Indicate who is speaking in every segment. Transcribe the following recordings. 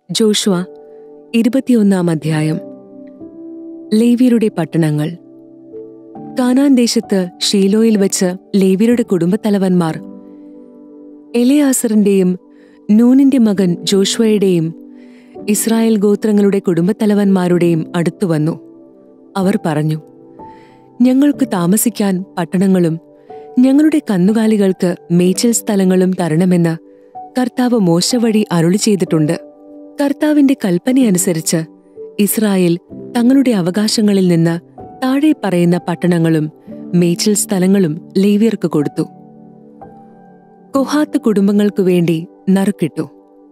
Speaker 1: Joshua 21 അധ്യായം. ലേവ്യരുടെ പട്ടണങ്ങൾ. കാനാൻ ദേശത്ത് ഷീലോയിൽ വച്ച് ലേവ്യരുടെ കുടുംബത്തലവന്മാർ എലെയാസറിന്റെയും നൂനിന്റെ മകൻ ജോഷുവയുടെയും ഇസ്രായേൽ ഗോത്രങ്ങളുടെ കുടുംബത്തലവന്മാരുടെയും അടുത്തുവന്നു. അവർ പറഞ്ഞു, ഞങ്ങൾക്ക് താമസിക്കാൻ പട്ടണങ്ങളും ഞങ്ങളുടെ കന്നുകാലികൾക്ക് മേച്ചിൽ സ്ഥലങ്ങളും തരണമെന്ന് കർത്താവ് മോശ വഴി അരുളി ചെയ്തിട്ടുണ്ട്. കർത്താവിന്റെ കൽപ്പനയനുസരിച്ച് ഇസ്രായേൽ തങ്ങളുടെ അവകാശങ്ങളിൽ നിന്ന് താഴെ പറയുന്ന പട്ടണങ്ങളും മേച്ചിൽ സ്ഥലങ്ങളും ലേവ്യർക്ക് കൊടുത്തു. കൊഹാത്ത് കുടുംബങ്ങൾക്കു വേണ്ടി നറുക്കിട്ടു.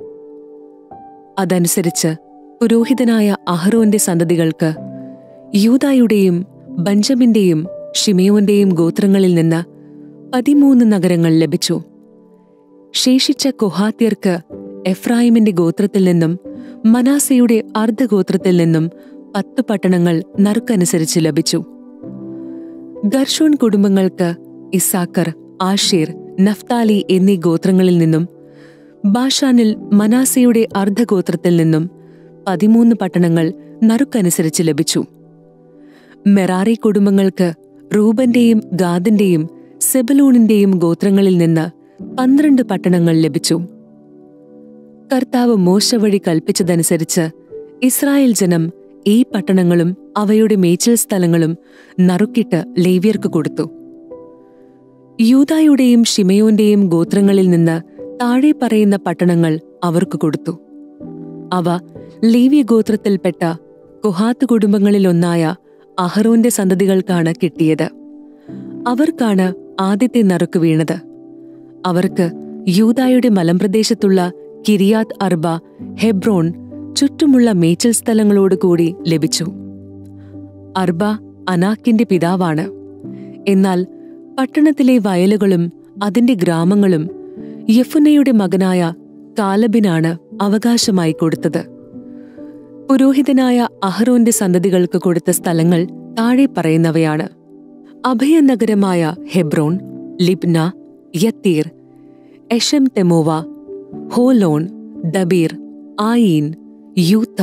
Speaker 1: അതനുസരിച്ച് പുരോഹിതനായ അഹ്റോന്റെ സന്തതികൾക്ക് യൂദായുടെയും ബഞ്ചമിന്റെയും ഷിമെയോന്റെയും ഗോത്രങ്ങളിൽ നിന്ന് 13 നഗരങ്ങൾ ലഭിച്ചു. ശേഷിച്ച കൊഹാത്യർക്ക് എഫ്രായിമിന്റെ ഗോത്രത്തിൽ നിന്നും മനാസയുടെ അർദ്ധഗോത്രത്തിൽ നിന്നും 10 പട്ടണങ്ങൾ നറുക്കനുസരിച്ച് ലഭിച്ചു. ഗർഷോൻ കുടുംബങ്ങൾക്ക് ഇസ്സാക്കർ, ആഷേർ, നഫ്താലി എന്നീ ഗോത്രങ്ങളിൽ നിന്നും ബാഷാനിൽ മനാസയുടെ അർദ്ധഗോത്രത്തിൽ നിന്നും 13 പട്ടണങ്ങൾ നറുക്കനുസരിച്ച് ലഭിച്ചു. മെറാറി കുടുംബങ്ങൾക്ക് റൂബന്റെയും ഗാദിന്റെയും സെബലൂണിന്റെയും ഗോത്രങ്ങളിൽ നിന്ന് 12 പട്ടണങ്ങൾ ലഭിച്ചു. കർത്താവ് മോശ വഴി കൽപ്പിച്ചതനുസരിച്ച് ഇസ്രായേൽ ജനം ഈ പട്ടണങ്ങളും അവയുടെ മേച്ചിൽ സ്ഥലങ്ങളും നറുക്കിട്ട് ലേവ്യർക്ക് കൊടുത്തു. യൂദായുടെയും ഷിമെയോന്റെയും ഗോത്രങ്ങളിൽ നിന്ന് താഴെ പറയുന്ന പട്ടണങ്ങൾ അവർക്ക് കൊടുത്തു. അവ ലേവ്യ ഗോത്രത്തിൽപ്പെട്ട കൊഹാത്ത് കുടുംബങ്ങളിലൊന്നായ അഹ്റോന്റെ സന്തതികൾക്കാണ് കിട്ടിയത്. അവർക്കാണ് ആദ്യത്തെ നറുക്ക് വീണത്. അവർക്ക് യൂദായുടെ മലമ്പ്രദേശത്തുള്ള കിരിയാത്ത് അർബ, ഹെബ്രോൺ, ചുറ്റുമുള്ള മേച്ചിൽ സ്ഥലങ്ങളോടുകൂടി ലഭിച്ചു. അർബ അനാക്കിന്റെ പിതാവാണ്. എന്നാൽ പട്ടണത്തിലെ വയലുകളും അതിന്റെ ഗ്രാമങ്ങളും യെഫുന്നയുടെ മകനായ കാലബിനാണ് അവകാശമായി കൊടുത്തത്. പുരോഹിതനായ അഹ്റോന്റെ സന്തതികൾക്ക് കൊടുത്ത സ്ഥലങ്ങൾ താഴെ പറയുന്നവയാണ്: അഭയനഗരമായ Hebron, Libnah, Jattir, Eshtemoa, Holon, Debir, Ain, Juttah,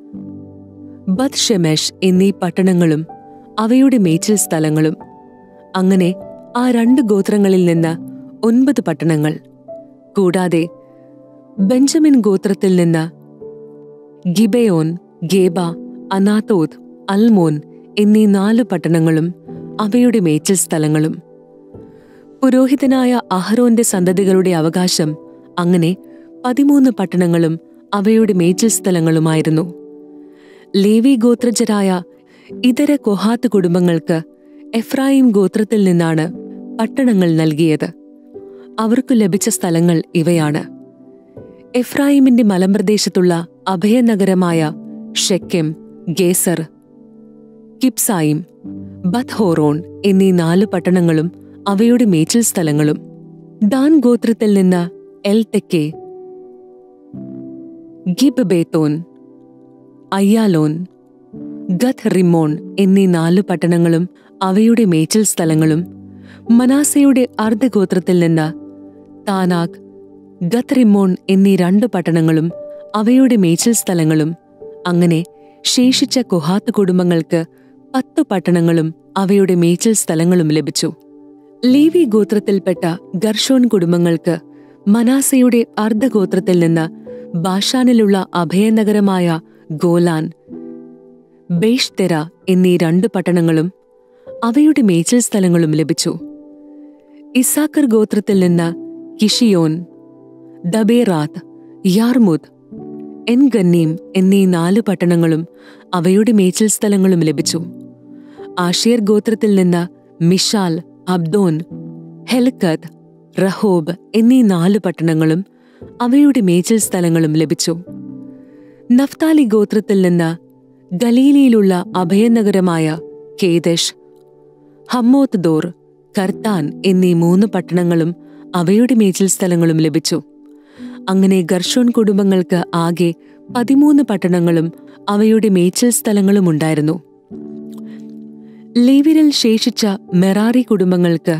Speaker 1: Beth Shemesh എന്നീ പട്ടണങ്ങളും അവയുടെ മേച്ചിൽ സ്ഥലങ്ങളും. അങ്ങനെ ആ 2 ഗോത്രങ്ങളിൽ നിന്ന് 9 പട്ടണങ്ങൾ. കൂടാതെ ബെഞ്ചമിൻ ഗോത്രത്തിൽ നിന്ന് ഗിബെയോൻ, ഗേബ, അനാത്തോത്ത്, അൽമോൻ എന്നീ 4 പട്ടണങ്ങളും അവയുടെ മേച്ചിൽ സ്ഥലങ്ങളും. പുരോഹിതനായ അഹ്റോന്റെ സന്തതികളുടെ അവകാശം അങ്ങനെ 13 പട്ടണങ്ങളും അവയുടെ മേച്ചിൽ സ്ഥലങ്ങളുമായിരുന്നു. ലേവി ഗോത്രജരായ ഇതര കൊഹാത്ത് കുടുംബങ്ങൾക്ക് എഫ്രായിം ഗോത്രത്തിൽ നിന്നാണ് പട്ടണങ്ങൾ നൽകിയത്. അവർക്കു ലഭിച്ച സ്ഥലങ്ങൾ ഇവയാണ്: എഫ്രായിമിന്റെ മലമ്പ്രദേശത്തുള്ള അഭയനഗരമായ ഷെക്കെം, ഗേസർ, കിബ്സായിം, ബത്ഹോറോൺ എന്നീ 4 പട്ടണങ്ങളും അവയുടെ മേച്ചിൽ സ്ഥലങ്ങളും. ദാൻ ഗോത്രത്തിൽ നിന്ന് എൽടെക്കെ, ഗിബ് ബേത്തോൻ, അയ്യാലോൻ, ഗത്ത് റിമ്മോൺ എന്നീ 4 പട്ടണങ്ങളും അവയുടെ മേച്ചിൽ സ്ഥലങ്ങളും. മനാസയുടെ അർദ്ധഗോത്രത്തിൽ നിന്ന് താനാക്, ഗത്ത് റിമ്മോൺ എന്നീ 2 പട്ടണങ്ങളും അവയുടെ മേച്ചിൽ സ്ഥലങ്ങളും. അങ്ങനെ ശേഷിച്ച കൊഹാത്ത് കുടുംബങ്ങൾക്ക് 10 പട്ടണങ്ങളും അവയുടെ മേച്ചിൽ സ്ഥലങ്ങളും ലഭിച്ചു. ലേവി ഗോത്രത്തിൽപ്പെട്ട ഗർഷോൻ കുടുംബങ്ങൾക്ക് മനാസയുടെ അർദ്ധഗോത്രത്തിൽ നിന്ന് ബാഷാനിലുള്ള അഭയനഗരമായ ഗോലാൻ, ബേഷ്തെര എന്നീ 2 പട്ടണങ്ങളും അവയുടെ മേച്ചിൽ സ്ഥലങ്ങളും ലഭിച്ചു. ഇസ്സാക്കർ ഗോത്രത്തിൽ നിന്ന് കിഷിയോൻ, ദബേറാത്ത്, യാർമുദ്, എൻഗന്നീം എന്നീ 4 പട്ടണങ്ങളും അവയുടെ മേച്ചിൽ സ്ഥലങ്ങളും ലഭിച്ചു. ആഷേർ ഗോത്രത്തിൽ നിന്ന് മിഷാൽ, അബ്ദോൻ, ഹെൽക്കത്ത്, റഹോബ് എന്നീ 4 പട്ടണങ്ങളും അവയുടെ മേച്ചിൽ സ്ഥലങ്ങളും ലഭിച്ചു. നഫ്താലി ഗോത്രത്തിൽ നിന്ന് ഗലീലയിലുള്ള അഭയനഗരമായ കേദെഷ്, ഹമ്മോത്ത് ദോർ, കർത്താൻ എന്നീ 3 പട്ടണങ്ങളും അവയുടെ മേച്ചിൽ സ്ഥലങ്ങളും ലഭിച്ചു. അങ്ങനെ ഗർഷോൻ കുടുംബങ്ങൾക്ക് ആകെ 13 പട്ടണങ്ങളും അവയുടെ മേച്ചിൽ സ്ഥലങ്ങളും ഉണ്ടായിരുന്നു. ലേവ്യരിൽ ശേഷിച്ച മെറാറി കുടുംബങ്ങൾക്ക്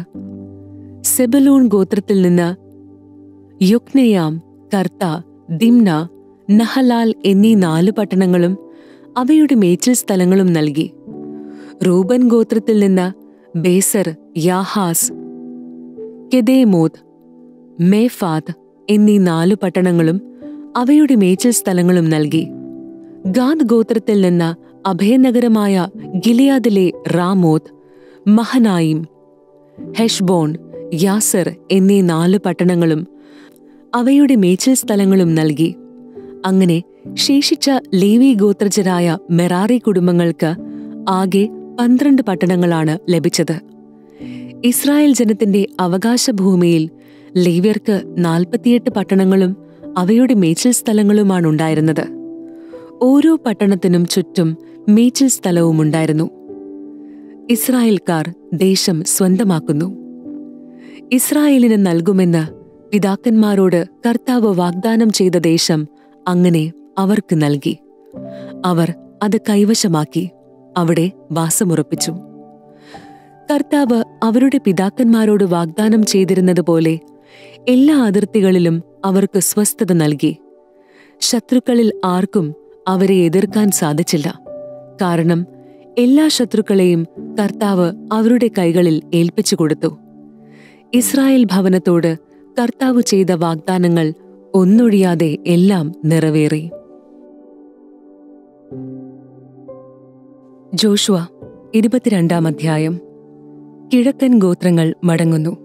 Speaker 1: സെബലൂൺ ഗോത്രത്തിൽ നിന്ന് യൊക്നെയാം, കർത്ത, ദിംന, നഹലാൽ എന്നീ 4 പട്ടണങ്ങളും അവയുടെ മേച്ചിൽ സ്ഥലങ്ങളും നൽകി. റൂബൻ ഗോത്രത്തിൽ നിന്ന് ബേസർ, യാഹാസ്, കെദേമോത്ത്, മേഫാത്ത് എന്നീ 4 പട്ടണങ്ങളും അവയുടെ മേച്ചിൽ സ്ഥലങ്ങളും നൽകി. ഗാദ് ഗോത്രത്തിൽ നിന്ന് അഭയനഗരമായ ഗിലെയാദിലെ റാമോത്ത്, മഹനായിം, ഹെഷ്ബോൺ, യാസർ എന്നീ 4 പട്ടണങ്ങളും അവയുടെ മേച്ചിൽ സ്ഥലങ്ങളും നൽകി. അങ്ങനെ ശേഷിച്ച ലേവി ഗോത്രജരായ മെറാറി കുടുംബങ്ങൾക്ക് ആകെ 12 പട്ടണങ്ങളാണ് ലഭിച്ചത്. ഇസ്രായേൽ ജനത്തിന്റെ അവകാശഭൂമിയിൽ ലേവ്യർക്ക് 48 പട്ടണങ്ങളും അവയുടെ മേച്ചിൽ സ്ഥലങ്ങളുമാണുണ്ടായിരുന്നത്. ഓരോ പട്ടണത്തിനും ചുറ്റും മേച്ചിൽ സ്ഥലവുമുണ്ടായിരുന്നു. ഇസ്രായേൽക്കാർ ദേശം സ്വന്തമാക്കുന്നു. ഇസ്രായേലിന് നൽകുമെന്ന് പിതാക്കന്മാരോട് കർത്താവ് വാഗ്ദാനം ചെയ്ത ദേശം അങ്ങനെ അവർക്ക് നൽകി. അവർ അത് കൈവശമാക്കി അവിടെ വാസമുറപ്പിച്ചു. കർത്താവ് അവരുടെ പിതാക്കന്മാരോട് വാഗ്ദാനം ചെയ്തിരുന്നതുപോലെ എല്ലാ അതിർത്തികളിലും അവർക്ക് സ്വസ്ഥത നൽകി. ശത്രുക്കളിൽ ആർക്കും അവരെ എതിർക്കാൻ സാധിച്ചില്ല. കാരണം എല്ലാ ശത്രുക്കളെയും കർത്താവ് അവരുടെ കൈകളിൽ ഏൽപ്പിച്ചു കൊടുത്തു. ഇസ്രായേൽ ഭവനത്തോട് കർത്താവ് ചെയ്ത വാഗ്ദാനങ്ങൾ ഒന്നൊഴിയാതെ എല്ലാം നിറവേറി. ജോഷുവ 22-ാം അധ്യായം. കിഴക്കൻ ഗോത്രങ്ങൾ മടങ്ങുന്നു.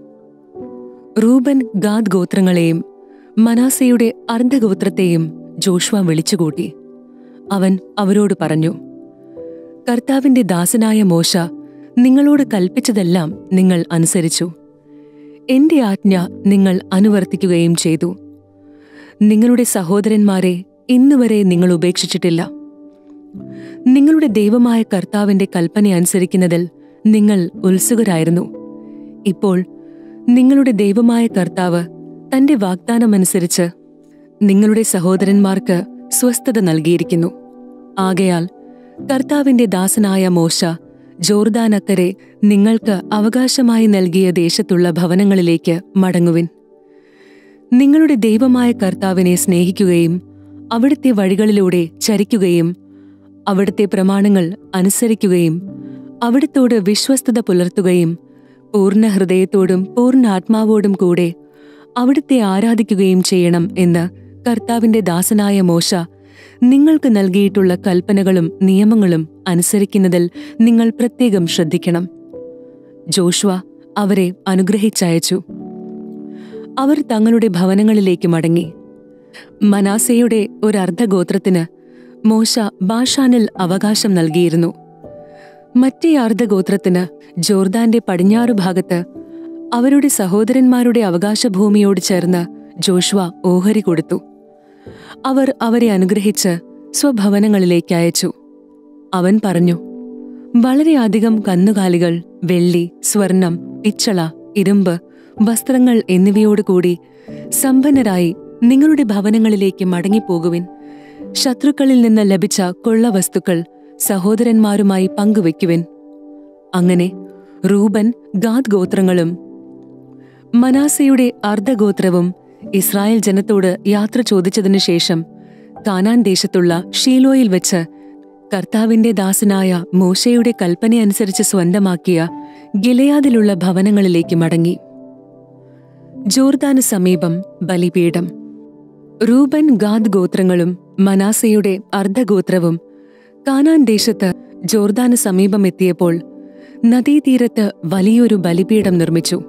Speaker 1: റൂബൻ, ഗാദ് ഗോത്രങ്ങളെയും മനാസയുടെ അർദ്ധഗോത്രത്തെയും ജോഷുവ വിളിച്ചുകൂട്ടി. അവൻ അവരോട് പറഞ്ഞു, കർത്താവിന്റെ ദാസനായ മോശ നിങ്ങളോട് കൽപ്പിച്ചതെല്ലാം നിങ്ങൾ അനുസരിച്ചു. എന്റെ ആജ്ഞ നിങ്ങൾ അനുവർത്തിക്കുകയും ചെയ്തു. നിങ്ങളുടെ സഹോദരന്മാരെ ഇന്നുവരെ നിങ്ങൾ ഉപേക്ഷിച്ചിട്ടില്ല. നിങ്ങളുടെ ദൈവമായ കർത്താവിന്റെ കൽപ്പന അനുസരിക്കുന്നതിൽ നിങ്ങൾ ഉത്സുകരായിരുന്നു. ഇപ്പോൾ നിങ്ങളുടെ ദൈവമായ കർത്താവ് തന്റെ വാഗ്ദാനമനുസരിച്ച് നിങ്ങളുടെ സഹോദരന്മാർക്ക് സ്വസ്ഥത നൽകിയിരിക്കുന്നു. ആകയാൽ കർത്താവിന്റെ ദാസനായ മോശ ജോർദാനക്കരെ നിങ്ങൾക്ക് അവകാശമായി നൽകിയ ദേശത്തുള്ള ഭവനങ്ങളിലേക്ക് മടങ്ങുവിൻ. നിങ്ങളുടെ ദൈവമായ കർത്താവിനെ സ്നേഹിക്കുകയും അവിടുത്തെ വഴികളിലൂടെ ചരിക്കുകയും അവിടുത്തെ പ്രമാണങ്ങൾ അനുസരിക്കുകയും അവിടുത്തോട് വിശ്വസ്തത പുലർത്തുകയും പൂർണ്ണ ഹൃദയത്തോടും പൂർണ്ണ ആത്മാവോടും കൂടെ അവിടുത്തെ ആരാധിക്കുകയും ചെയ്യണം എന്ന് കർത്താവിന്റെ ദാസനായ മോശ നിങ്ങൾക്ക് നൽകിയിട്ടുള്ള കൽപ്പനകളും നിയമങ്ങളും അനുസരിക്കുന്നതിൽ നിങ്ങൾ പ്രത്യേകം ശ്രദ്ധിക്കണം. ജോഷുവ അവരെ അനുഗ്രഹിച്ചയച്ചു. അവർ തങ്ങളുടെ ഭവനങ്ങളിലേക്ക് മടങ്ങി. മനാസയുടെ ഒരർദ്ധഗോത്രത്തിന് മോശ ബാഷാനിൽ അവകാശം നൽകിയിരുന്നു. മറ്റേ അർദ്ധഗോത്രത്തിന് ജോർദാന്റെ പടിഞ്ഞാറു ഭാഗത്ത് അവരുടെ സഹോദരന്മാരുടെ അവകാശഭൂമിയോട് ചേർന്ന് ജോഷുവ ഓഹരി കൊടുത്തു. അവർ അവരെ അനുഗ്രഹിച്ച് സ്വഭവനങ്ങളിലേക്ക് അയച്ചു. അവൻ പറഞ്ഞു, വളരെയധികം കന്നുകാലികൾ, വെള്ളി, സ്വർണം, പിച്ചള, ഇരുമ്പ്, വസ്ത്രങ്ങൾ എന്നിവയോടുകൂടി സമ്പന്നരായി നിങ്ങളുടെ ഭവനങ്ങളിലേക്ക് മടങ്ങിപ്പോകുവിൻ. ശത്രുക്കളിൽ നിന്ന് ലഭിച്ച കൊള്ളവസ്തുക്കൾ സഹോദരന്മാരുമായി പങ്കുവയ്ക്കുവിൻ. അങ്ങനെ റൂബൻ, ഗാദ് ഗോത്രങ്ങളും മനാസയുടെ അർദ്ധഗോത്രവും ഇസ്രായേൽ ജനത്തോട് യാത്ര ചോദിച്ചതിനു ശേഷം കാനാൻ ദേശത്തുള്ള ഷീലോയിൽ വെച്ച് കർത്താവിന്റെ ദാസനായ മോശയുടെ കൽപ്പനയനുസരിച്ച് സ്വന്തമാക്കിയ ഗിലെയാദിലുള്ള ഭവനങ്ങളിലേക്ക് മടങ്ങി. ജോർദാന് സമീപം ബലിപീഠം. റൂബൻ, ഗാദ് ഗോത്രങ്ങളും മനാസയുടെ അർദ്ധഗോത്രവും കാനാൻ ദേശത്ത് ജോർദാന് സമീപം എത്തിയപ്പോൾ നദീതീരത്ത് വലിയൊരു ബലിപീഠം നിർമ്മിച്ചു.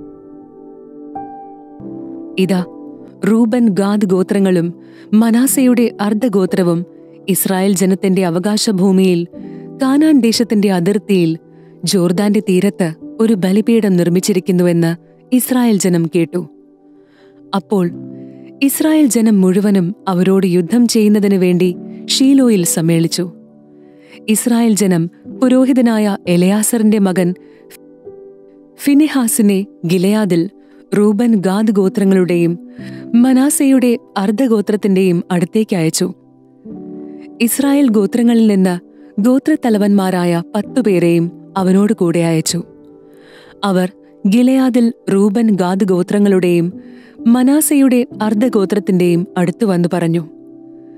Speaker 1: ഇതാ, റൂബൻ, ഗാദ് ഗോത്രങ്ങളും മനാസയുടെ അർദ്ധഗോത്രവും ഇസ്രായേൽ ജനത്തിന്റെ അവകാശഭൂമിയിൽ കാനാൻ ദേശത്തിന്റെ അതിർത്തിയിൽ ജോർദാന്റെ തീരത്ത് ഒരു ബലിപീഠം നിർമ്മിച്ചിരിക്കുന്നുവെന്ന് ഇസ്രായേൽ ജനം കേട്ടു. അപ്പോൾ ഇസ്രായേൽ ജനം മുഴുവനും അവരോട് യുദ്ധം ചെയ്യുന്നതിനു വേണ്ടി ഷീലോയിൽ സമ്മേളിച്ചു. ഇസ്രായേൽ ജനം പുരോഹിതനായ എലയാസറിന്റെ മകൻ ഫിനെഹാസിനെ ഗിലെയാദിൽ റൂബൻ, ഗാദ് ഗോത്രങ്ങളുടെയും മനാസയുടെ അർദ്ധഗോത്രത്തിന്റെയും അടുത്തേക്ക് അയച്ചു. ഇസ്രായേൽ ഗോത്രങ്ങളിൽ നിന്ന് ഗോത്രത്തലവന്മാരായ 10 പേരെയും അവനോട് കൂടെ അയച്ചു. അവർ ഗിലെയാദിൽ റൂബൻ, ഗാദ് ഗോത്രങ്ങളുടെയും മനാസയുടെ അർദ്ധഗോത്രത്തിന്റെയും അടുത്തു വന്നു പറഞ്ഞു,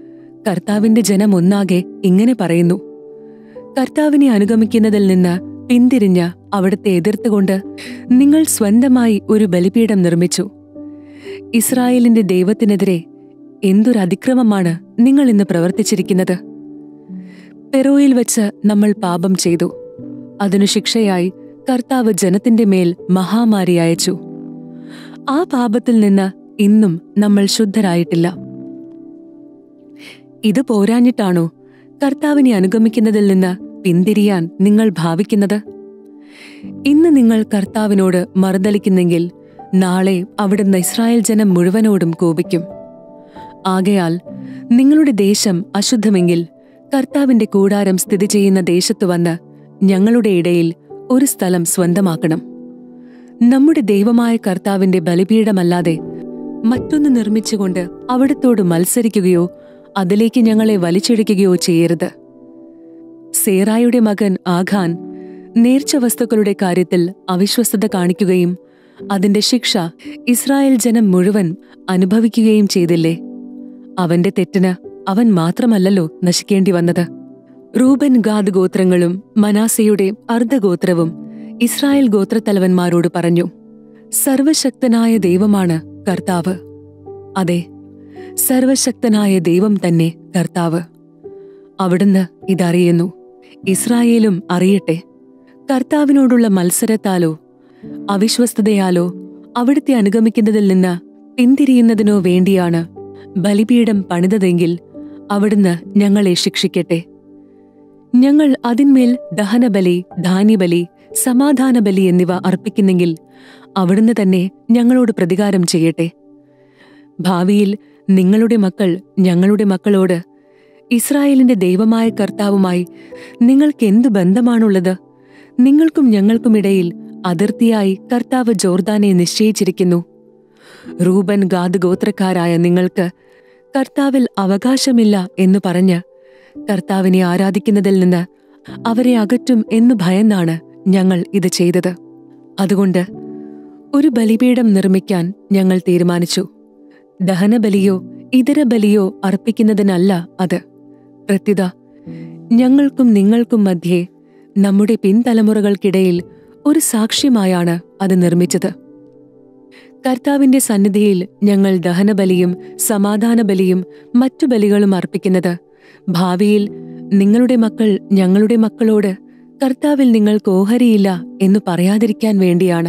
Speaker 1: കർത്താവിന്റെ ജനം ഒന്നാകെ ഇങ്ങനെ പറയുന്നു: കർത്താവിനെ അനുഗമിക്കുന്നതിൽ നിന്ന് പിന്തിരിഞ്ഞ് അവിടുത്തെ എതിർത്തുകൊണ്ട് നിങ്ങൾ സ്വന്തമായി ഒരു ബലിപീഠം നിർമ്മിച്ചു. ഇസ്രായേലിന്റെ ദൈവത്തിനെതിരെ എന്തൊരതിക്രമമാണ് നിങ്ങൾ ഇന്ന് പ്രവർത്തിച്ചിരിക്കുന്നത്. പെറോയിൽ വച്ച് നമ്മൾ പാപം ചെയ്തു. അതിനു ശിക്ഷയായി കർത്താവ് ജനത്തിന്റെ മേൽ മഹാമാരി അയച്ചു. ആ പാപത്തിൽ നിന്ന് ഇന്നും നമ്മൾ ശുദ്ധരായിട്ടില്ല. ഇത് പോരാഞ്ഞിട്ടാണോ കർത്താവിനെ അനുഗമിക്കുന്നതിൽ നിന്ന് പിന്തിരിയാൻ നിങ്ങൾ ഭാവിക്കുന്നത്? ഇന്ന് നിങ്ങൾ കർത്താവിനോട് മറുതലിക്കുന്നെങ്കിൽ നാളെ അവിടുന്ന് ഇസ്രായേൽ ജനം മുഴുവനോടും കോപിക്കും. ആകയാൽ നിങ്ങളുടെ ദേശം അശുദ്ധമെങ്കിൽ കർത്താവിന്റെ കൂടാരം സ്ഥിതി ചെയ്യുന്ന ദേശത്തു വന്ന് ഞങ്ങളുടെ ഇടയിൽ ഒരു സ്ഥലം സ്വന്തമാക്കണം. നമ്മുടെ ദൈവമായ കർത്താവിന്റെ ബലിപീഠമല്ലാതെ മറ്റൊന്ന് നിർമ്മിച്ചുകൊണ്ട് അവിടത്തോട് മത്സരിക്കുകയോ അതിലേക്ക് ഞങ്ങളെ വലിച്ചിഴയ്ക്കുകയോ ചെയ്യരുത്. സേറായുടെ മകൻ ആഖാൻ നേർച്ച വസ്തുക്കളുടെ കാര്യത്തിൽ അവിശ്വസ്തത കാണിക്കുകയും അതിന്റെ ശിക്ഷ ഇസ്രായേൽ ജനം മുഴുവൻ അനുഭവിക്കുകയും ചെയ്തില്ലേ? അവന്റെ തെറ്റിന് അവൻ മാത്രമല്ലല്ലോ നശിക്കേണ്ടി വന്നത്. റൂബൻ ഗാദ് ഗോത്രങ്ങളും മനാസയുടെ അർദ്ധഗോത്രവും ഇസ്രായേൽ ഗോത്രത്തലവന്മാരോട് പറഞ്ഞു: സർവശക്തനായ ദൈവമാണ് കർത്താവ്. അതെ, സർവശക്തനായ ദൈവം തന്നെ കർത്താവ്. അവിടുന്ന് ഇതറിയുന്നു. ഇസ്രായേലും അറിയട്ടെ. കർത്താവിനോടുള്ള മത്സരത്താലോ അവിശ്വസ്തതയാലോ അവിടുത്തെ അനുഗമിക്കുന്നതിൽ നിന്ന് പിന്തിരിയുന്നതിനോ വേണ്ടിയാണ് ബലിപീഠം പണിതതെങ്കിൽ അവിടുന്ന് ഞങ്ങളെ ശിക്ഷിക്കട്ടെ. ഞങ്ങൾ അതിന്മേൽ ദഹനബലി, ധാന്യബലി, സമാധാനബലി എന്നിവ അർപ്പിക്കുന്നെങ്കിൽ അവിടുന്ന് തന്നെ ഞങ്ങളോട് പ്രതികാരം ചെയ്യട്ടെ. ഭാവിയിൽ നിങ്ങളുടെ മക്കൾ ഞങ്ങളുടെ മക്കളോട്, ഇസ്രായേലിന്റെ ദൈവമായ കർത്താവുമായി നിങ്ങൾക്കെന്തു ബന്ധമാണുള്ളത്? നിങ്ങൾക്കും ഞങ്ങൾക്കുമിടയിൽ അതിർത്തിയായി കർത്താവ് ജോർദാനെ നിശ്ചയിച്ചിരിക്കുന്നു. റൂബൻ ഗാദ് ഗോത്രക്കാരായ നിങ്ങൾക്ക് കർത്താവിൽ അവകാശമില്ല എന്നു പറഞ്ഞ് കർത്താവിനെ ആരാധിക്കുന്നതിൽ നിന്ന് അവരെ അകറ്റും എന്നു ഭയന്നാണ് ഞങ്ങൾ ഇത് ചെയ്തത്. അതുകൊണ്ട് ഒരു ബലിപീഠം നിർമ്മിക്കാൻ ഞങ്ങൾ തീരുമാനിച്ചു. ദഹനബലിയോ ഇതര ബലിയോ അർപ്പിക്കുന്നതിനല്ല അത്. പ്രത്യുത ഞങ്ങൾക്കും നിങ്ങൾക്കും മധ്യേ നമ്മുടെ പിൻതലമുറകൾക്കിടയിൽ ഒരു സാക്ഷ്യമായാണ് അത് നിർമ്മിച്ചത്. കർത്താവിന്റെ സന്നിധിയിൽ ഞങ്ങൾ ദഹനബലിയും സമാധാനബലിയും മറ്റു ബലികളും അർപ്പിക്കുന്നത് ഭാവിയിൽ നിങ്ങളുടെ മക്കൾ ഞങ്ങളുടെ മക്കളോട് കർത്താവിൽ നിങ്ങൾക്ക് ഓഹരിയില്ല എന്നു പറയാതിരിക്കാൻ വേണ്ടിയാണ്.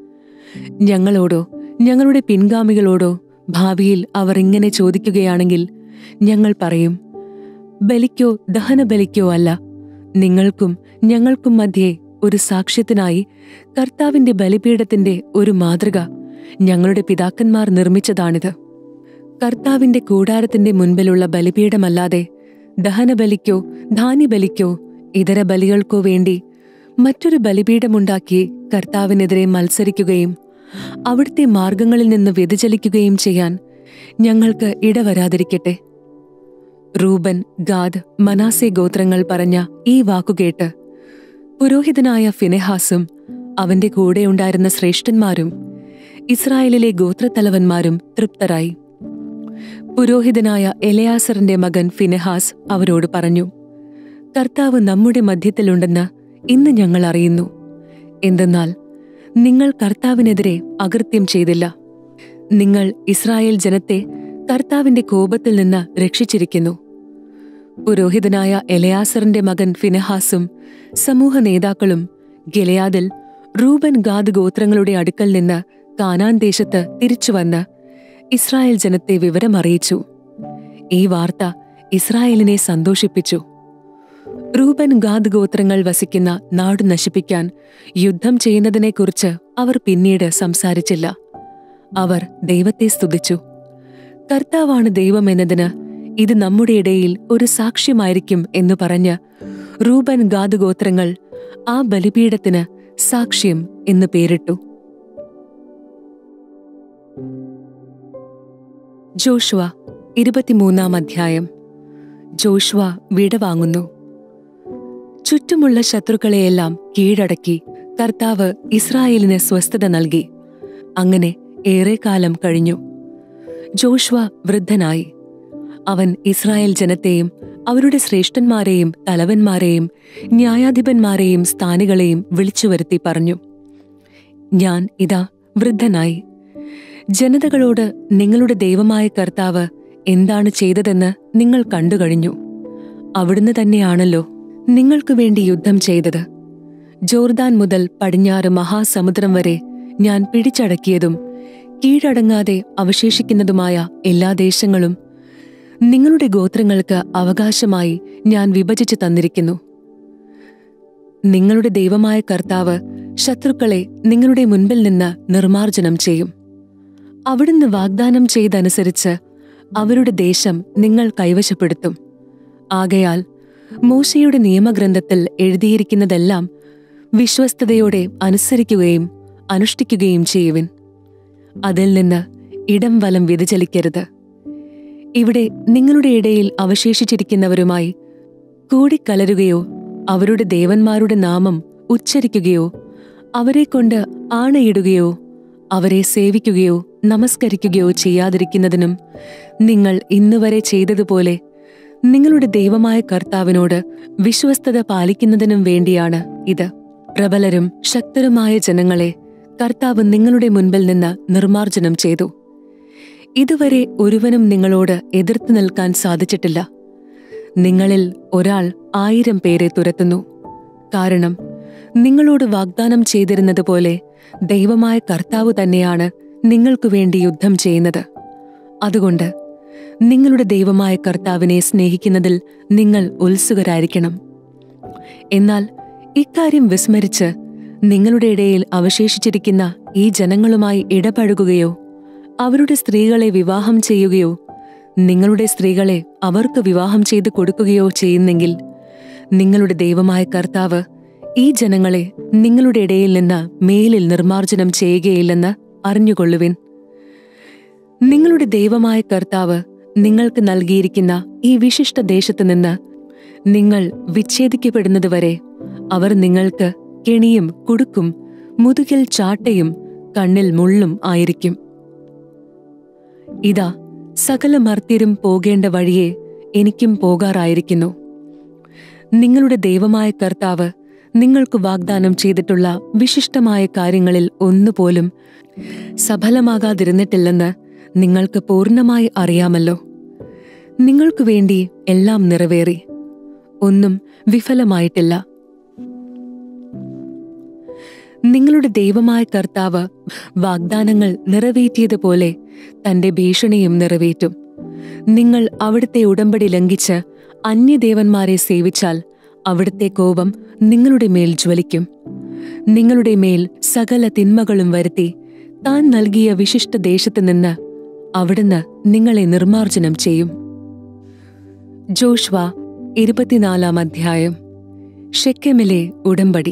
Speaker 1: ഞങ്ങളോടോ ഞങ്ങളുടെ പിൻഗാമികളോടോ ഭാവിയിൽ അവർ ഇങ്ങനെ ചോദിക്കുകയാണെങ്കിൽ ഞങ്ങൾ പറയും: ബലിക്കോ ദഹനബലിക്കോ അല്ല, നിങ്ങൾക്കും ഞങ്ങൾക്കും മധ്യേ ഒരു സാക്ഷ്യത്തിനായി കർത്താവിന്റെ ബലിപീഠത്തിന്റെ ഒരു മാതൃക ഞങ്ങളുടെ പിതാക്കന്മാർ നിർമ്മിച്ചതാണിത്. കർത്താവിന്റെ കൂടാരത്തിന്റെ മുൻപിലുള്ള ബലിപീഠമല്ലാതെ ദഹനബലിക്കോ ധാന്യബലിക്കോ ഇതര ബലികൾക്കോ വേണ്ടി മറ്റൊരു ബലിപീഠമുണ്ടാക്കി കർത്താവിനെതിരെ മത്സരിക്കുകയും അവിടുത്തെ മാർഗങ്ങളിൽ നിന്ന് വ്യതിചലിക്കുകയും ചെയ്യാൻ ഞങ്ങൾക്ക് ഇടവരാതിരിക്കട്ടെ. റൂബൻ, ഗാദ്, മനാസെ ഗോത്രങ്ങൾ പറഞ്ഞ ഈ വാക്കുകേട്ട് പുരോഹിതനായ ഫിനെഹാസും അവന്റെ കൂടെയുണ്ടായിരുന്ന ശ്രേഷ്ഠന്മാരും ഇസ്രായേലിലെ ഗോത്രത്തലവന്മാരും തൃപ്തരായി. പുരോഹിതനായ എലയാസറിന്റെ മകൻ ഫിനെഹാസ് അവരോട് പറഞ്ഞു: കർത്താവ് നമ്മുടെ മധ്യത്തിലുണ്ടെന്ന് ഇന്ന് ഞങ്ങൾ അറിയുന്നു. എന്തെന്നാൽ നിങ്ങൾ കർത്താവിനെതിരെ അകൃത്യം ചെയ്തില്ല. നിങ്ങൾ ഇസ്രായേൽ ജനത്തെ കർത്താവിന്റെ കോപത്തിൽ നിന്ന് രക്ഷിച്ചിരിക്കുന്നു. പുരോഹിതനായ എലയാസറിന്റെ മകൻ ഫിനെഹാസും സമൂഹ നേതാക്കളും ഗിലെയാദിൽ റൂബൻ ഗാദ് ഗോത്രങ്ങളുടെ അടുക്കൽ നിന്ന് കാനാൻ ദേശത്ത് തിരിച്ചുവന്ന് ഇസ്രായേൽ ജനത്തെ വിവരമറിയിച്ചു. ഈ വാർത്ത ഇസ്രായേലിനെ സന്തോഷിപ്പിച്ചു. റൂബൻ ഗാദ് ഗോത്രങ്ങൾ വസിക്കുന്ന നാടു നശിപ്പിക്കാൻ യുദ്ധം ചെയ്യുന്നതിനെക്കുറിച്ച് അവർ പിന്നീട് സംസാരിച്ചില്ല. അവർ ദൈവത്തെ സ്തുതിച്ചു. കർത്താവാണ് ദൈവമെന്നതിന് ഇത് നമ്മുടെ ഇടയിൽ ഒരു സാക്ഷ്യമായിരിക്കും എന്നു പറഞ്ഞ് റൂബൻ ഗാദ് ഗോത്രങ്ങൾ ആ ബലിപീഠത്തിന് സാക്ഷ്യം എന്ന് പേരിട്ടു. ജോഷുവ 23-ാം അധ്യായം. ജോഷുവ വിടവാങ്ങുന്നു. ചുറ്റുമുള്ള ശത്രുക്കളെയെല്ലാം കീഴടക്കി കർത്താവ് ഇസ്രായേലിന് സ്വസ്ഥത നൽകി. അങ്ങനെ ഏറെക്കാലം കഴിഞ്ഞു. ജോഷുവ വൃദ്ധനായി. അവൻ ഇസ്രായേൽ ജനത്തെയും അവരുടെ ശ്രേഷ്ഠന്മാരെയും തലവന്മാരെയും ന്യായാധിപന്മാരെയും സ്ഥാനികളെയും വിളിച്ചുവരുത്തി പറഞ്ഞു, ഞാൻ ഇതാ വൃദ്ധനായി. ജനതകളോട് നിങ്ങളുടെ ദൈവമായ കർത്താവ് എന്താണ് ചെയ്തതെന്ന് നിങ്ങൾ കണ്ടുകഴിഞ്ഞു. അവിടുന്ന് തന്നെയാണല്ലോ നിങ്ങൾക്കു വേണ്ടി യുദ്ധം ചെയ്തത്. ജോർദാൻ മുതൽ പടിഞ്ഞാറ് മഹാസമുദ്രം വരെ ഞാൻ പിടിച്ചടക്കിയതും കീഴടങ്ങാതെ അവശേഷിക്കുന്നതുമായ എല്ലാ ദേശങ്ങളും നിങ്ങളുടെ ഗോത്രങ്ങൾക്ക് അവകാശമായി ഞാൻ വിഭജിച്ചു തന്നിരിക്കുന്നു. നിങ്ങളുടെ ദൈവമായ കർത്താവ് ശത്രുക്കളെ നിങ്ങളുടെ മുൻപിൽ നിന്ന് നിർമ്മാർജ്ജനം ചെയ്യും. അവിടുന്ന് വാഗ്ദാനം ചെയ്തനുസരിച്ച് അവരുടെ ദേശം നിങ്ങൾ കൈവശപ്പെടുത്തും. ആകയാൽ മോശയുടെ നിയമഗ്രന്ഥത്തിൽ എഴുതിയിരിക്കുന്നതെല്ലാം വിശ്വസ്തയോടെ അനുസരിക്കുകയും അനുഷ്ഠിക്കുകയും ചെയ്യുവിൻ. അതിൽ നിന്ന് ഇടം വലം വ്യതിചലിക്കരുത്. ഇവിടെ നിങ്ങളുടെ ഇടയിൽ അവശേഷിച്ചിരിക്കുന്നവരുമായി കൂടിക്കലരുകയോ അവരുടെ ദേവന്മാരുടെ നാമം ഉച്ചരിക്കുകയോ അവരെക്കൊണ്ട് ആണയിടുകയോ അവരെ സേവിക്കുകയോ നമസ്കരിക്കുകയോ ചെയ്യാതിരിക്കുന്നതിനും നിങ്ങൾ ഇന്നുവരെ ചെയ്തതുപോലെ നിങ്ങളുടെ ദൈവമായ കർത്താവിനോട് വിശ്വസ്തത പാലിക്കുന്നതിനും വേണ്ടിയാണ് ഇത്. പ്രബലരും ശക്തരുമായ ജനങ്ങളെ കർത്താവ് നിങ്ങളുടെ മുൻപിൽ നിന്ന് നിർമ്മാർജ്ജനം ചെയ്തു. ഇതുവരെ ഒരുവനും നിങ്ങളോട് എതിർത്ത് നിൽക്കാൻ സാധിച്ചിട്ടില്ല. നിങ്ങളിൽ ഒരാൾ 1000 പേരെ തുരത്തുന്നു. കാരണം നിങ്ങളോട് വാഗ്ദാനം ചെയ്തിരുന്നതുപോലെ ദൈവമായ കർത്താവ് തന്നെയാണ് നിങ്ങൾക്കു വേണ്ടി യുദ്ധം ചെയ്യുന്നത്. അതുകൊണ്ട് നിങ്ങളുടെ ദൈവമായ കർത്താവിനെ സ്നേഹിക്കുന്നതിൽ നിങ്ങൾ ഉത്സുകരായിരിക്കണം. എന്നാൽ ഇക്കാര്യം വിസ്മരിച്ച് നിങ്ങളുടെ ഇടയിൽ അവശേഷിച്ചിരിക്കുന്ന ഈ ജനങ്ങളുമായി ഇടപഴകുകയോ അവരുടെ സ്ത്രീകളെ വിവാഹം ചെയ്യുകയോ നിങ്ങളുടെ സ്ത്രീകളെ അവർക്ക് വിവാഹം ചെയ്തു കൊടുക്കുകയോ ചെയ്യുന്നെങ്കിൽ നിങ്ങളുടെ ദൈവമായ കർത്താവ് ഈ ജനങ്ങളെ നിങ്ങളുടെ ഇടയിൽ നിന്ന് മേലിൽ നിർമ്മാർജ്ജനം ചെയ്യുകയില്ലെന്ന് അറിഞ്ഞുകൊള്ളുവിൻ. നിങ്ങളുടെ ദൈവമായ കർത്താവ് നിങ്ങൾക്ക് നൽകിയിരിക്കുന്ന ഈ വിശിഷ്ട ദേശത്തു നിന്ന് നിങ്ങൾ വിച്ഛേദിക്കപ്പെടുന്നതുവരെ അവർ നിങ്ങൾക്ക് കെണിയും കുടുക്കും മുതുകിൽ ചാട്ടയും കണ്ണിൽ മുള്ളും ആയിരിക്കും. ഇതാ സകല മർത്യരും പോകേണ്ട വഴിയെ എനിക്കും പോകാറായിരിക്കുന്നു. നിങ്ങളുടെ ദൈവമായ കർത്താവ് നിങ്ങൾക്ക് വാഗ്ദാനം ചെയ്തിട്ടുള്ള വിശിഷ്ടമായ കാര്യങ്ങളിൽ ഒന്നുപോലും സഫലമാകാതിരുന്നിട്ടില്ലെന്ന് നിങ്ങൾക്ക് പൂർണ്ണമായി അറിയാമല്ലോ. നിങ്ങൾക്കു വേണ്ടി എല്ലാം നിറവേറി, ഒന്നും വിഫലമായിട്ടില്ല. നിങ്ങളുടെ ദൈവമായ കർത്താവ് വാഗ്ദാനങ്ങൾ നിറവേറ്റിയതുപോലെ തന്റെ ഭീഷണിയും നിറവേറ്റും. നിങ്ങൾ അവിടുത്തെ ഉടമ്പടി ലംഘിച്ച് അന്യദേവന്മാരെ സേവിച്ചാൽ അവിടുത്തെ കോപം നിങ്ങളുടെ മേൽ ജ്വലിക്കും. നിങ്ങളുടെ മേൽ സകല തിന്മകളും വരുത്തി താൻ നൽകിയ വിശിഷ്ട ദേശത്തു നിന്ന് അവിടുന്ന് നിങ്ങളെ നിർമ്മാർജ്ജനം ചെയ്യും. ജോഷ്വ 24 അധ്യായം. ഷെക്കെമിലെ ഉടമ്പടി.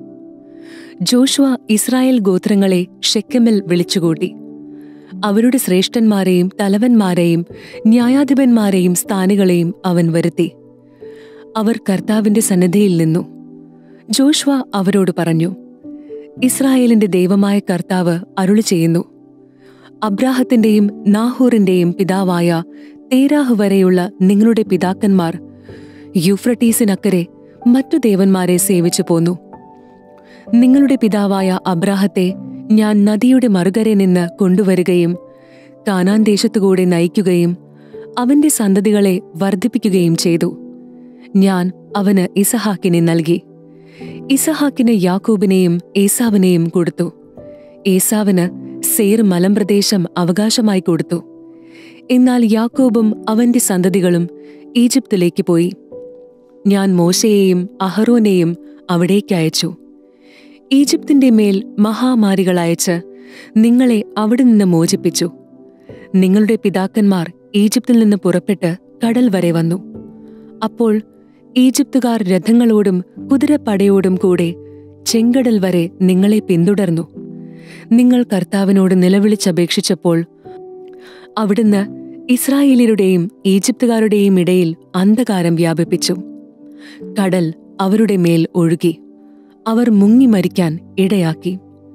Speaker 1: ജോഷ്വ ഇസ്രായേൽ ഗോത്രങ്ങളെ ഷെക്കെമിൽ വിളിച്ചുകൂട്ടി. അവരുടെ ശ്രേഷ്ഠന്മാരെയും തലവന്മാരെയും ന്യായാധിപന്മാരെയും സ്ഥാനികളെയും അവൻ വരുത്തി. അവർ കർത്താവിന്റെ സന്നിധിയിൽ നിന്നു. ജോഷ്വ അവരോട് പറഞ്ഞു, ഇസ്രായേലിന്റെ ദൈവമായ കർത്താവ് അരുളി ചെയ്യുന്നു, അബ്രാഹത്തിന്റെയും നാഹോറിന്റെയും പിതാവായ തേരാഹ് വരെയുള്ള നിങ്ങളുടെ പിതാക്കന്മാർ യൂഫ്രട്ടീസിനക്കരെ മറ്റു ദേവന്മാരെ സേവിച്ചു പോന്നു. നിങ്ങളുടെ പിതാവായ അബ്രാഹത്തെ ഞാൻ നദിയുടെ മറുകരെ നിന്ന് കൊണ്ടുവരികയും കാനാൻ ദേശത്തുകൂടെ നയിക്കുകയും അവന്റെ സന്തതികളെ വർദ്ധിപ്പിക്കുകയും ചെയ്തു. ഞാൻ അവന് ഇസഹാക്കിനെ നൽകി. ഇസഹാക്കിന് യാക്കോബിനെയും ഏസാവിനെയും കൊടുത്തു. ഏസാവിന് സേർ മലമ്പ്രദേശം അവകാശമായി കൊടുത്തു. എന്നാൽ യാക്കോബും അവന്റെ സന്തതികളും ഈജിപ്തിലേക്ക് പോയി. ഞാൻ മോശയെയും അഹറോനെയും അവിടേക്കയച്ചു. ഈജിപ്തിന്റെ മേൽ മഹാമാരികളയച്ച് നിങ്ങളെ അവിടെ നിന്ന് മോചിപ്പിച്ചു. നിങ്ങളുടെ പിതാക്കന്മാർ ഈജിപ്തിൽ നിന്ന് പുറപ്പെട്ട് കടൽ വരെ വന്നു. അപ്പോൾ ഈജിപ്തുകാർ രഥങ്ങളോടും കുതിരപ്പടയോടും കൂടെ ചെങ്കടൽ വരെ നിങ്ങളെ പിന്തുടർന്നു. നിങ്ങൾ കർത്താവിനോട് നിലവിളിച്ചപേക്ഷിച്ചപ്പോൾ അവിടുന്ന് ഇസ്രായേല്യരുടെയും ഈജിപ്തുകാരുടെയും ഇടയിൽ അന്ധകാരം വ്യാപിപ്പിച്ചു. കടൽ അവരുടെ മേൽ ഒഴുകി അവർ മുങ്ങി മരിക്കാൻ ഇടയാക്കി.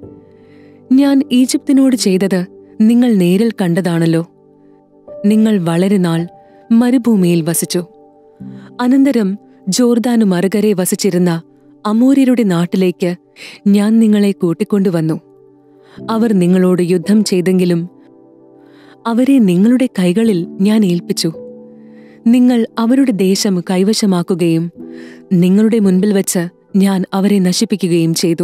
Speaker 1: ഞാൻ ഈജിപ്തിനോട് ചെയ്തത് നിങ്ങൾ നേരിൽ കണ്ടതാണല്ലോ. നിങ്ങൾ വളരെ നാൾ മരുഭൂമിയിൽ വസിച്ചു. അനന്തരം ജോർദാനു മറുകരെ വസിച്ചിരുന്ന അമോര്യരുടെ നാട്ടിലേക്ക് ഞാൻ നിങ്ങളെ കൂട്ടിക്കൊണ്ടുവന്നു. അവർ നിങ്ങളോട് യുദ്ധം ചെയ്തെങ്കിലും അവരെ നിങ്ങളുടെ കൈകളിൽ ഞാൻ ഏൽപ്പിച്ചു. നിങ്ങൾ അവരുടെ ദേശം കൈവശമാക്കുകയും നിങ്ങളുടെ മുൻപിൽ വച്ച് ഞാൻ അവരെ നശിപ്പിക്കുകയും ചെയ്തു.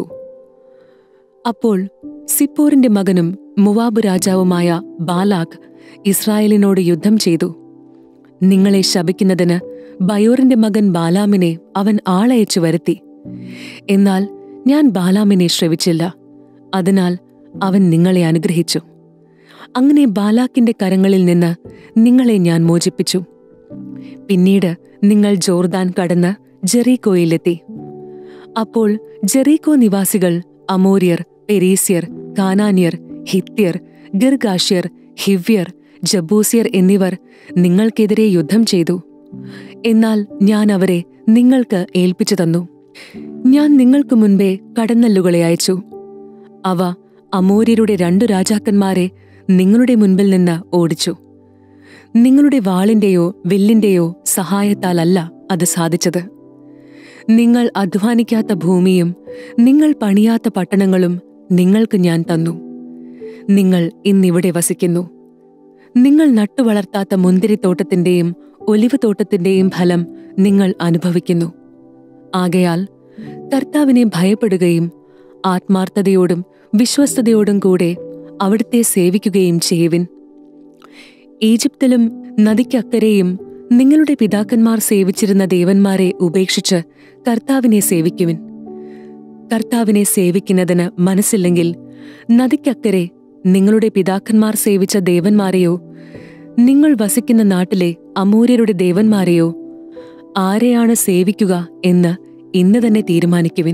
Speaker 1: അപ്പോൾ സിപ്പോറിന്റെ മകനും മോവാബ് രാജാവുമായ ബാലാക്ക് ഇസ്രായേലിനോട് യുദ്ധം ചെയ്തു. നിങ്ങളെ ശപിക്കുന്നതിന് ബയോറിന്റെ മകൻ ബാലാമിനെ അവൻ ആളയച്ചു വരുത്തി. എന്നാൽ ഞാൻ ബാലാമിനെ ശ്രവിച്ചില്ല. അതിനാൽ അവൻ നിങ്ങളെ അനുഗ്രഹിച്ചു. അങ്ങനെ ബാലാക്കിന്റെ കരങ്ങളിൽ നിന്ന് നിങ്ങളെ ഞാൻ മോചിപ്പിച്ചു. പിന്നീട് നിങ്ങൾ ജോർദാൻ കടന്ന് ജെറീക്കോയിലെത്തി. അപ്പോൾ ജെറീക്കോ നിവാസികൾ അമോര്യർ, പെരീസ്യർ, കാനാന്യർ, ഹിത്യർ, ഗിർഗാഷ്യർ, ഹിവ്യർ, ജബൂസ്യർ എന്നിവർ നിങ്ങൾക്കെതിരെ യുദ്ധം ചെയ്തു. എന്നാൽ ഞാൻ അവരെ നിങ്ങൾക്ക് ഏൽപ്പിച്ചു തന്നു. ഞാൻ നിങ്ങൾക്ക് മുൻപേ കടന്നല്ലുകളെ അയച്ചു. അവ അമോര്യരുടെ 2 രാജാക്കന്മാരെ നിങ്ങളുടെ മുൻപിൽ നിന്ന് ഓടിച്ചു. നിങ്ങളുടെ വാളിന്റെയോ വില്ലിന്റെയോ സഹായത്താലല്ല അത് സാധിച്ചത്. നിങ്ങൾ അധ്വാനിക്കാത്ത ഭൂമിയും നിങ്ങൾ പണിയാത്ത പട്ടണങ്ങളും നിങ്ങൾക്ക് ഞാൻ തന്നു. നിങ്ങൾ ഇന്നിവിടെ വസിക്കുന്നു. നിങ്ങൾ നട്ടുവളർത്താത്ത മുന്തിരിത്തോട്ടത്തിന്റെയും ഒലിവ് തോട്ടത്തിന്റെയും ഫലം നിങ്ങൾ അനുഭവിക്കുന്നു. ആകയാൽ കർത്താവിനെ ഭയപ്പെടുകയും ആത്മാർത്ഥതയോടും വിശ്വസ്തയോടും കൂടെ അവിടുത്തെ സേവിക്കുകയും ചെയ്യുവിൻ. ഈജിപ്തിലും നദിക്കക്കരെയും നിങ്ങളുടെ പിതാക്കന്മാർ സേവിച്ചിരുന്ന ദേവന്മാരെ ഉപേക്ഷിച്ച് കർത്താവിനെ സേവിക്കുവിൻ. കർത്താവിനെ സേവിക്കുന്നതിന് മനസ്സില്ലെങ്കിൽ നദിക്കക്കരെ നിങ്ങളുടെ പിതാക്കന്മാർ സേവിച്ച ദേവന്മാരെയോ നിങ്ങൾ വസിക്കുന്ന നാട്ടിലെ അമോര്യരുടെ ദേവന്മാരെയോ ആരെയാണ് സേവിക്കുക എന്ന് ഇന്ന് തന്നെ തീരുമാനിക്കുവിൻ.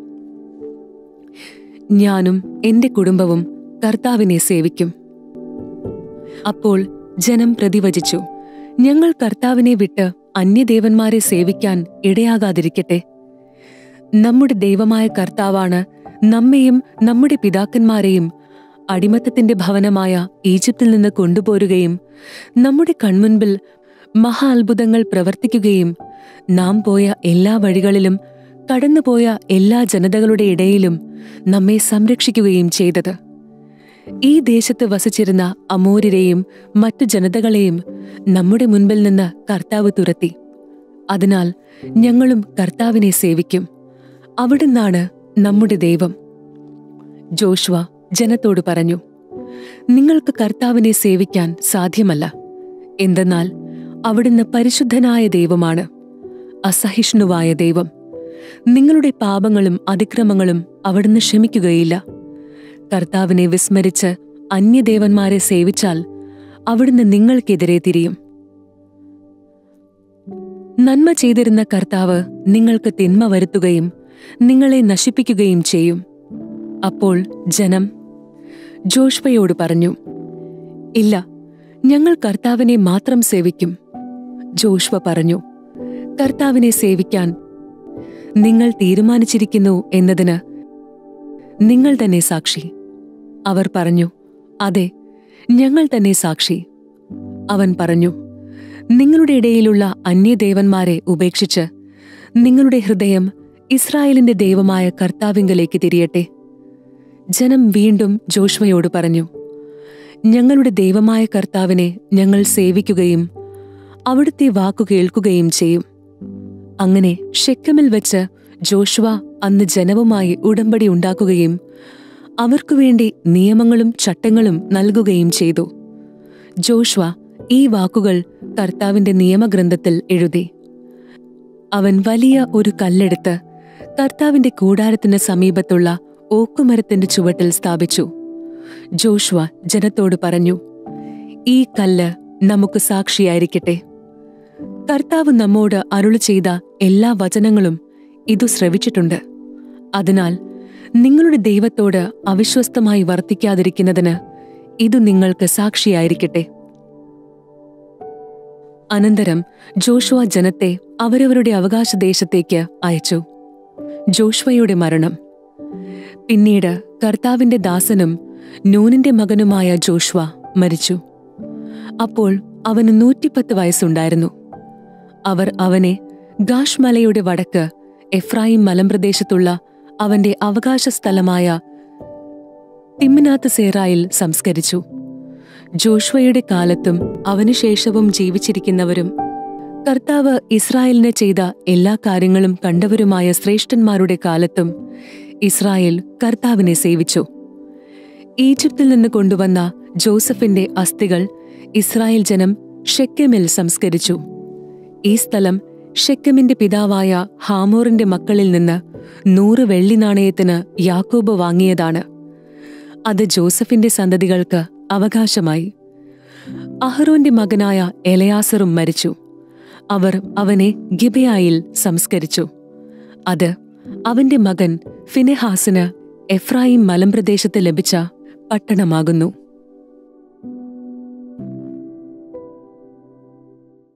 Speaker 1: ഞാനും എന്റെ കുടുംബവും കർത്താവിനെ സേവിക്കും. അപ്പോൾ ജനം പ്രതിവചിച്ചു, ഞങ്ങൾ കർത്താവിനെ വിട്ട് അന്യദേവന്മാരെ സേവിക്കാൻ ഇടയാകാതിരിക്കട്ടെ. നമ്മുടെ ദൈവമായ കർത്താവാണ് നമ്മെയും നമ്മുടെ പിതാക്കന്മാരെയും അടിമത്തത്തിന്റെ ഭവനമായ ഈജിപ്തിൽ നിന്ന് കൊണ്ടുപോരുകയും നമ്മുടെ കൺമുൻപിൽ മഹാ അത്ഭുതങ്ങൾ പ്രവർത്തിക്കുകയും നാം പോയ എല്ലാ വഴികളിലും കടന്നുപോയ എല്ലാ ജനതകളുടെ ഇടയിലും നമ്മെ സംരക്ഷിക്കുകയും ചെയ്തത്. ഈ ദേശത്ത് വസിച്ചിരുന്ന അമോര്യരെയും മറ്റു ജനതകളെയും നമ്മുടെ മുൻപിൽ നിന്ന് കർത്താവ് തുരത്തി. അതിനാൽ ഞങ്ങളും കർത്താവിനെ സേവിക്കും. അവിടുന്നാണ് നമ്മുടെ ദൈവം. ജോഷുവ ജനത്തോട് പറഞ്ഞു, നിങ്ങൾക്ക് കർത്താവിനെ സേവിക്കാൻ സാധ്യമല്ല. എന്തെന്നാൽ അവിടുന്ന് പരിശുദ്ധനായ ദൈവമാണ്, അസഹിഷ്ണുവായ ദൈവം. നിങ്ങളുടെ പാപങ്ങളും അതിക്രമങ്ങളും അവിടുന്ന് ക്ഷമിക്കുകയില്ല. കർത്താവിനെ വിസ്മരിച്ച് അന്യദേവന്മാരെ സേവിച്ചാൽ അവിടുന്ന് നിങ്ങൾക്കെതിരെ തിരിയും. നന്മ ചെയ്തിരുന്ന കർത്താവ് നിങ്ങൾക്ക് തിന്മ വരുത്തുകയും നിങ്ങളെ നശിപ്പിക്കുകയും ചെയ്യും. അപ്പോൾ ജനം ജോഷ്വയോട് പറഞ്ഞു, ഇല്ല, ഞങ്ങൾ കർത്താവിനെ മാത്രം സേവിക്കും. ജോഷ്വ പറഞ്ഞു, കർത്താവിനെ സേവിക്കാൻ നിങ്ങൾ തീരുമാനിച്ചിരിക്കുന്നു എന്നതിന് നിങ്ങൾ തന്നെ സാക്ഷി. അവർ പറഞ്ഞു, അതെ, ഞങ്ങൾ തന്നെ സാക്ഷി. അവൻ പറഞ്ഞു, നിങ്ങളുടെ ഇടയിലുള്ള അന്യദേവന്മാരെ ഉപേക്ഷിച്ച് നിങ്ങളുടെ ഹൃദയം ഇസ്രായേലിന്റെ ദൈവമായ കർത്താവിങ്കലേക്ക് തിരിയട്ടെ. ജനം വീണ്ടും ജോഷ്വയോട് പറഞ്ഞു, ഞങ്ങളുടെ ദൈവമായ കർത്താവിനെ ഞങ്ങൾ സേവിക്കുകയും അവിടുത്തെ വാക്കു കേൾക്കുകയും ചെയ്യും. അങ്ങനെ ഷെക്കമിൽ വെച്ച് ജോഷുവ അന്ന് ജനവുമായി ഉടമ്പടി ഉണ്ടാക്കുകയും അവർക്കുവേണ്ടി നിയമങ്ങളും ചട്ടങ്ങളും നൽകുകയും ചെയ്തു. ജോഷുവ ഈ വാക്കുകൾ കർത്താവിന്റെ നിയമഗ്രന്ഥത്തിൽ എഴുതി. അവൻ വലിയ ഒരു കല്ലെടുത്ത് കർത്താവിന്റെ കൂടാരത്തിന് സമീപത്തുള്ള ഓക്കുമരത്തിന്റെ ചുവട്ടിൽ സ്ഥാപിച്ചു. ജോഷുവ ജനത്തോട് പറഞ്ഞു, ഈ കല്ല് നമുക്ക് സാക്ഷിയായിരിക്കട്ടെ. കർത്താവ് നമ്മോട് അരുളി ചെയ്ത എല്ലാ വചനങ്ങളും ഇതു ശ്രവിച്ചിട്ടുണ്ട്. അതിനാൽ നിങ്ങളുടെ ദൈവത്തോട് അവിശ്വസ്തമായി വർത്തിക്കാതിരിക്കുന്നതിന് ഇതു നിങ്ങൾക്ക് സാക്ഷിയായിരിക്കട്ടെ. അനന്തരം ജോഷുവ ജനത്തെ അവരവരുടെ അവകാശദേശത്തേക്ക് അയച്ചു. ജോഷുവയുടെ മരണം. പിന്നീട് കർത്താവിന്റെ ദാസനും നൂനിന്റെ മകനുമായ ജോഷുവ മരിച്ചു. അപ്പോൾ അവന് 110 വയസ്സുണ്ടായിരുന്നു. അവർ അവനെ ഗാഷ് മലയുടെ വടക്ക് എഫ്രായിം മലമ്പ്രദേശത്തുള്ള അവന്റെ അവകാശ സ്ഥലമായ തിമ്നാത്ത് സേറായിൽ സംസ്കരിച്ചു. ജോഷ്വയുടെ കാലത്തും അവനുശേഷവും ജീവിച്ചിരിക്കുന്നവരും കർത്താവ് ഇസ്രായേലിന് ചെയ്ത എല്ലാ കാര്യങ്ങളും കണ്ടവരുമായ ശ്രേഷ്ഠന്മാരുടെ കാലത്തും ഇസ്രായേൽ കർത്താവിനെ സേവിച്ചു. ഈജിപ്തിൽ നിന്ന് കൊണ്ടുവന്ന ജോസഫിന്റെ അസ്ഥികൾ ഇസ്രായേൽ ജനം ഷെക്കെമിൽ സംസ്കരിച്ചു. ഈ സ്ഥലം ഷെക്കെമിന്റെ പിതാവായ ഹാമോറിന്റെ മക്കളിൽ നിന്ന് 100 വെള്ളി നാണയത്തിന് യാക്കോബ് വാങ്ങിയതാണ്. അത് ജോസഫിന്റെ സന്തതികൾക്ക് അവകാശമായി. അഹ്റോന്റെ മകനായ എലയാസറും മരിച്ചു. അവർ അവനെ ഗിബെയായിൽ സംസ്കരിച്ചു. അത് അവന്റെ മകൻ ഫിനെഹാസിന് എഫ്രായിം മലമ്പ്രദേശത്ത് ലഭിച്ച പട്ടണമാകുന്നു.